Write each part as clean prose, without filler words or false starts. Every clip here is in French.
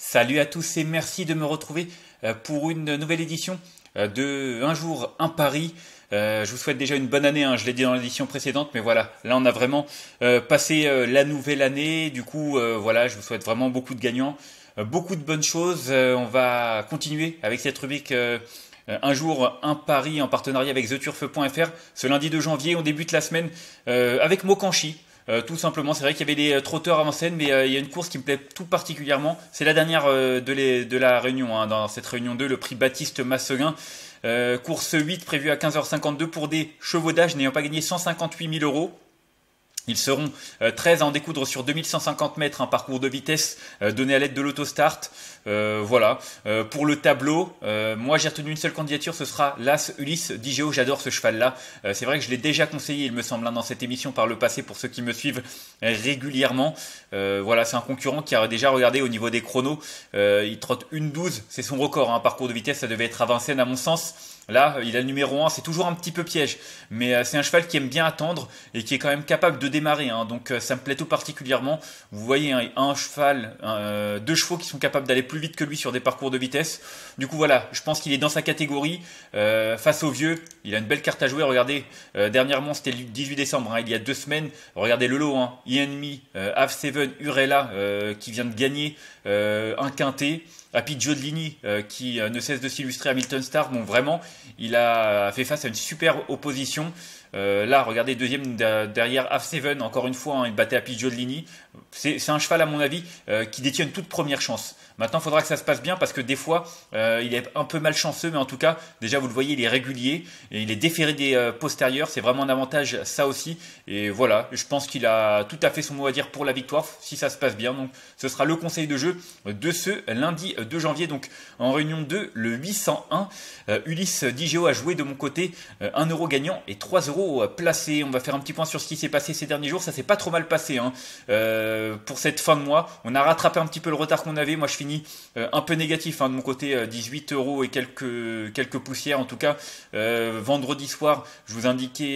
Salut à tous et merci de me retrouver pour une nouvelle édition de Un jour, un pari. Je vous souhaite déjà une bonne année, hein, je l'ai dit dans l'édition précédente, mais voilà, là on a vraiment passé la nouvelle année. Du coup, voilà, je vous souhaite vraiment beaucoup de gagnants, beaucoup de bonnes choses. On va continuer avec cette rubrique Un jour, un pari en partenariat avec TheTurf.fr. Ce lundi 2 janvier, on débute la semaine avec Mokanchi. Tout simplement, c'est vrai qu'il y avait des trotteurs avant scène, mais il y a une course qui me plaît tout particulièrement. C'est la dernière de la réunion, hein, dans cette réunion 2, le prix Baptiste Masseguin. Course 8 prévue à 15h52 pour des chevaux d'âge n'ayant pas gagné 158 000 euros. Ils seront 13 à en découdre sur 2150 mètres, un parcours de vitesse donné à l'aide de l'autostart. Voilà. Pour le tableau, moi j'ai retenu une seule candidature, ce sera l'As Ulysse Digeo. J'adore ce cheval-là. C'est vrai que je l'ai déjà conseillé, il me semble, hein, dans cette émission par le passé pour ceux qui me suivent régulièrement. Voilà, c'est un concurrent qui a déjà regardé au niveau des chronos. Il trotte 1,12, c'est son record, hein, parcours de vitesse, ça devait être à Vincennes à mon sens. Là, il a le numéro 1, c'est toujours un petit peu piège, mais c'est un cheval qui aime bien attendre et qui est quand même capable de démarrer, hein, donc ça me plaît tout particulièrement. Vous voyez, hein, un cheval, deux chevaux qui sont capables d'aller plus vite que lui sur des parcours de vitesse. Du coup, voilà, je pense qu'il est dans sa catégorie. Face aux vieux, il a une belle carte à jouer. Regardez, dernièrement, c'était le 18 décembre, hein, il y a 2 semaines. Regardez le lot, hein, Enemy, Have7, Urella, qui vient de gagner un quintet. Happy Giodlini qui ne cesse de s'illustrer à Milton Star. Bon, vraiment, il a fait face à une super opposition. Là, regardez, deuxième derrière Have7, encore une fois, hein, il battait Happy Giodlini. C'est un cheval, à mon avis, qui détient une toute première chance. Maintenant, il faudra que ça se passe bien parce que des fois, il est un peu malchanceux, mais en tout cas, déjà, vous le voyez, il est régulier et il est déféré des postérieurs. C'est vraiment un avantage, ça aussi. Et voilà, je pense qu'il a tout à fait son mot à dire pour la victoire, si ça se passe bien. Donc, ce sera le conseil de jeu de ce lundi 2 janvier. Donc, en réunion 2, le 801, Ulysse Digeo a joué de mon côté 1 euro gagnant et 3 euros placés. On va faire un petit point sur ce qui s'est passé ces derniers jours. Ça s'est pas trop mal passé, hein. Pour cette fin de mois, on a rattrapé un petit peu le retard qu'on avait. Moi, je finis un peu négatif, hein, de mon côté, 18 euros et quelques poussières. En tout cas, vendredi soir, je vous indiquais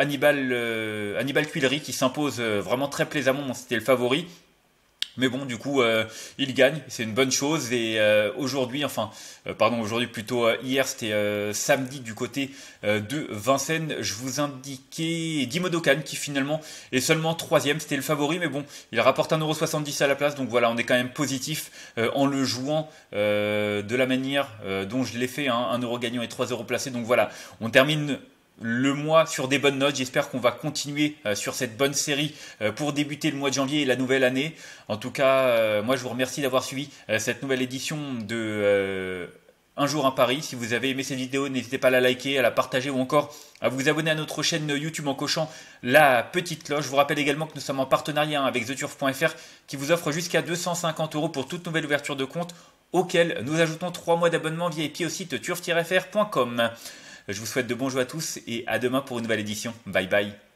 Hannibal Tuileries qui s'impose vraiment très plaisamment. Bon, c'était le favori. Mais bon, du coup, il gagne, c'est une bonne chose. Et aujourd'hui, aujourd'hui plutôt hier, c'était samedi du côté de Vincennes. Je vous indiquais Dimodokan qui finalement est seulement 3e. C'était le favori, mais bon, il rapporte 1,70 € à la place. Donc voilà, on est quand même positif en le jouant de la manière dont je l'ai fait, hein, 1 euro gagnant et 3 euros placés. Donc voilà, on termine le mois sur des bonnes notes. J'espère qu'on va continuer sur cette bonne série pour débuter le mois de janvier et la nouvelle année. En tout cas, moi je vous remercie d'avoir suivi cette nouvelle édition de Un jour un pari. Si vous avez aimé cette vidéo, n'hésitez pas à la liker, à la partager ou encore à vous abonner à notre chaîne YouTube en cochant la petite cloche. Je vous rappelle également que nous sommes en partenariat avec TheTurf.fr qui vous offre jusqu'à 250 € pour toute nouvelle ouverture de compte, auquel nous ajoutons 3 mois d'abonnement VIP au site turf-fr.com. Je vous souhaite de bons jeux à tous et à demain pour une nouvelle édition. Bye bye.